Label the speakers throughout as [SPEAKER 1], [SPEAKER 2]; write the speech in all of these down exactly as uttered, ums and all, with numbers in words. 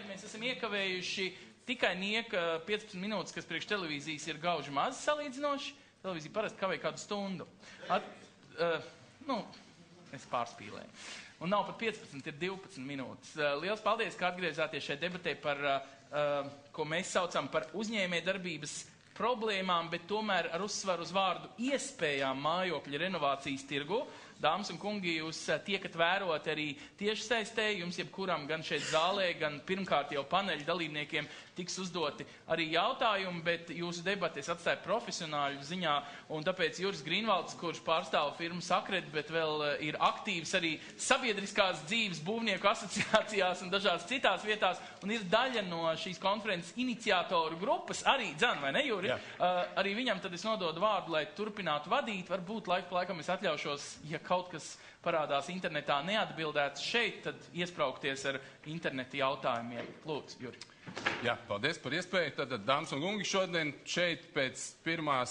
[SPEAKER 1] mēs esam iekavējuši tikai nieka piecpadsmit minūtes, kas priekš televīzijas ir gauži maz salīdzinoši. Televīzija parasti kavē kādu stundu. At, uh, nu, es pārspīlēju. Un nav pat piecpadsmit, ir divpadsmit minūtes. Uh, liels paldies, ka atgriezāties šeit debatē par, uh, ko mēs saucam par uzņēmējdarbības problēmām, bet tomēr ar uzsvaru uz vārdu iespējām mājokļa renovācijas tirgu. Dāmas un kungi, jūs tiekat vērot arī tiešsaistē, jums jebkuram gan šeit zālē, gan pirmkārt jau paneļa dalībniekiem tiks uzdoti arī jautājumi, bet jūsu debates atstāja profesionāļu ziņā, un tāpēc Juris Grīnvalds, kurš pārstāv firmu Sakred, bet vēl ir aktīvs arī sabiedriskās dzīves būvnieku asociācijās un dažās citās vietās, un ir daļa no šīs konferences iniciatoru grupas, arī dzan, vai ne, Juri? Uh, arī viņam tad es nododu vārdu, lai turpinātu vadīt, varbūt laiku pa laikam es atļaušos, ja kaut kas parādās internetā neatbildēts šeit, tad iespraukties ar interneta jautājumiem. Lūdzu, Juri.
[SPEAKER 2] Jā, paldies par iespēju. Tātad, dāmas un kungi, šodien šeit pēc pirmās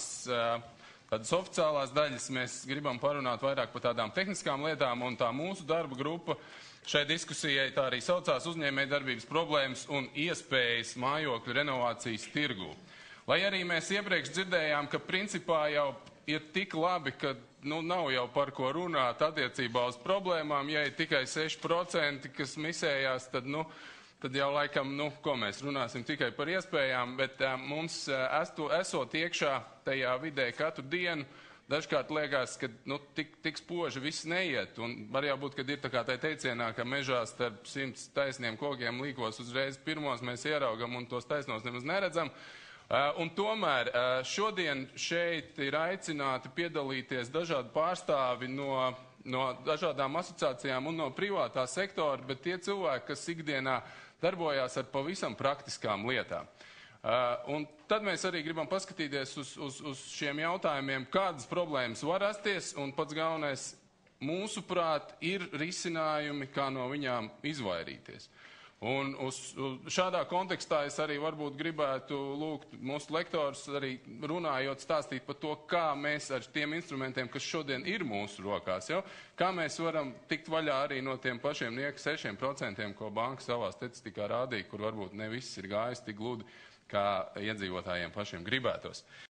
[SPEAKER 2] tādas oficiālās daļas mēs gribam parunāt vairāk par tādām tehniskām lietām, un tā mūsu darba grupa šai diskusijai tā arī saucās uzņēmējdarbības problēmas un iespējas mājokļu renovācijas tirgū. Lai arī mēs iepriekš dzirdējām, ka principā jau ir tik labi, ka nu, nav jau par ko runāt attiecībā uz problēmām. Ja ir tikai seši procenti, kas misējās, tad, nu, tad jau laikam, nu, ko mēs runāsim tikai par iespējām, bet uh, mums uh, estu, esot iekšā tajā vidē katru dienu, dažkārt liekas, ka nu, tik, tik spoži viss neiet. Un var jau būt, kad ir tā kā tai teicienā, ka mežā starp simts taisniem kokiem līkos uzreiz pirmos mēs ieraugam un tos taisnos nemaz neredzam. Uh, un tomēr uh, šodien šeit ir aicināti piedalīties dažādi pārstāvi no, no dažādām asociācijām un no privātā sektora, bet tie cilvēki, kas ikdienā darbojās ar pavisam praktiskām lietām. Uh, un tad mēs arī gribam paskatīties uz, uz, uz šiem jautājumiem, kādas problēmas var rasties, un pats galvenais, mūsuprāt, ir risinājumi, kā no viņām izvairīties. Un uz, uz šādā kontekstā es arī varbūt gribētu lūgt mūsu lektorus arī runājot stāstīt par to, kā mēs ar tiem instrumentiem, kas šodien ir mūsu rokās, jau, kā mēs varam tikt vaļā arī no tiem pašiem nieka sešiem procentiem, ko banka savā statistikā rādīja, kur varbūt ne viss ir gājis tik gludi, kā iedzīvotājiem pašiem gribētos.